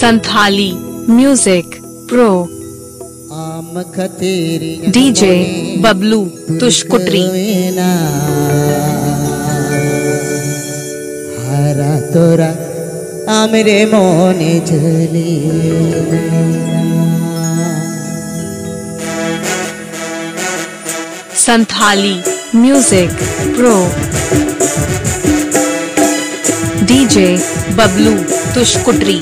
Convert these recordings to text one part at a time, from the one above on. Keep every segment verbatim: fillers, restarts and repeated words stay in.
Santhali music pro DJ Bablu Tushkutri हरा तोरा आमरे मोने झली Santhali music pro DJ Bablu Tushkutri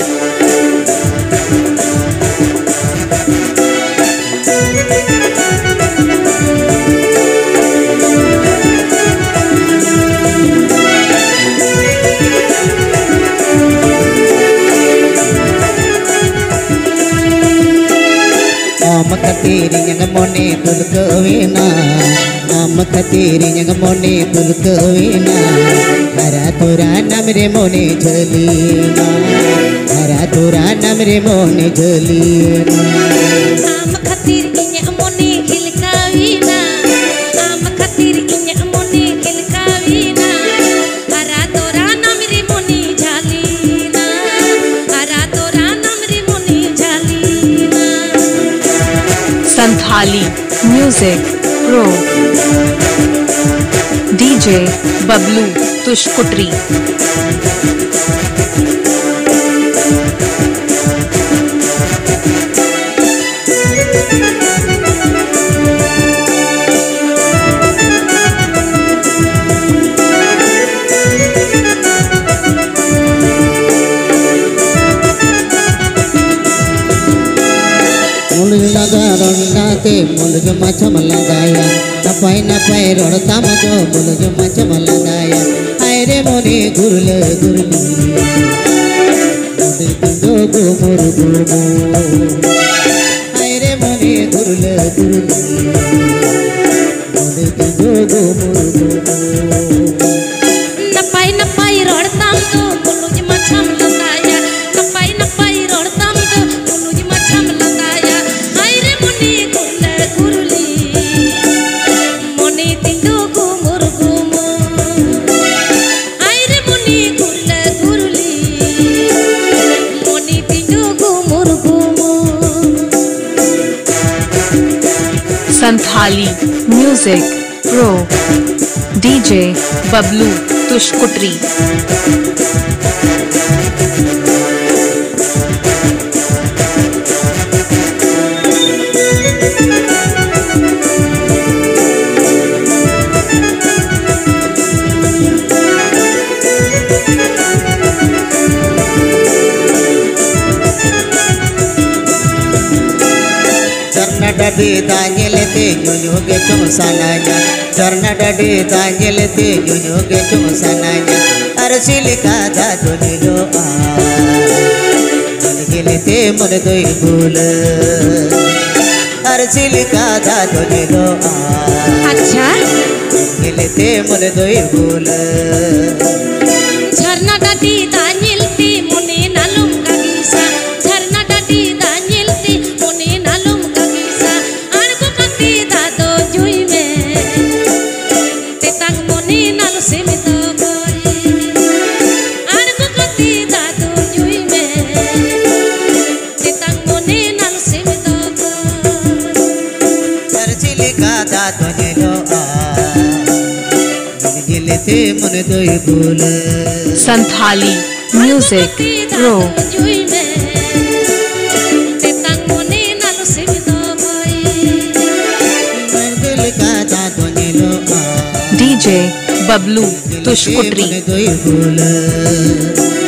आम खतीरी यंग मोने तुलकवीना आम खतीरी यंग मोने तुलकवीना हरा तोरा नमरे मोने झलीना हरा तोरा नमरे मोने झलीना आम खतीरी यंग मोने खिलकावीना आम खतीरी यंग मोने खिलकावीना हरा तोरा नमरे मोने झलीना हरा तोरा नमरे मोने झलीना Santhali music pro DJ Bablu Tushkutri मुलग लगा रोड़ाते मुलग मचम लगाया नपाई नपाई रोड़ता मचो मुलग मचम लगाया आय रे मोने गुरल गुरली मोने तुंदो गो मोर गुरमो आय रे मोने गुरल गुरली मोने तुंदो गो मोर गुरमो नपाई नपाई रोड़ता तो मुलग मचम लगाया नपाई नपाई रोड़ता तो मुलग मचम लगाया आय रे मोने गुरल गुरली मोने तिंदो गो मोर गुरमो आय रे मोने गुरल गुरली मोने तिंदो गो मोर गुरमो Santhali music pro DJ Bablu Tushkutri चरना डडे दांगेलते जुजुगे चुमसानाया चरना डडे दांगेलते जुजुगे चुमसानाया अरसिलिका दा दुनिलो आ दांगेलते मन दोई भूल अरसिलिका दा दुनिलो आ अच्छा दांगेलते मन दोई भूल झरना डाटी दानिलती मोने नालुम कागिसा झरना डाटी दानिलती मोने नालुम कागिसा आरगो कति दादो जुई में तेतांग मोने नालु सेमित कोई आरगो कति दादो जुई में तेतांग मोने नालु सेमित कोई अरसिलिका दा दुनिलो आ दांगेलते मन दोई भूल संथाली म्यूजिक प्रो जुई में तेतांग मोने नालु सेमित कोई दांगेलका दा दुनिलो आ डीजे बबलू तुष्कुटरी दोई भूल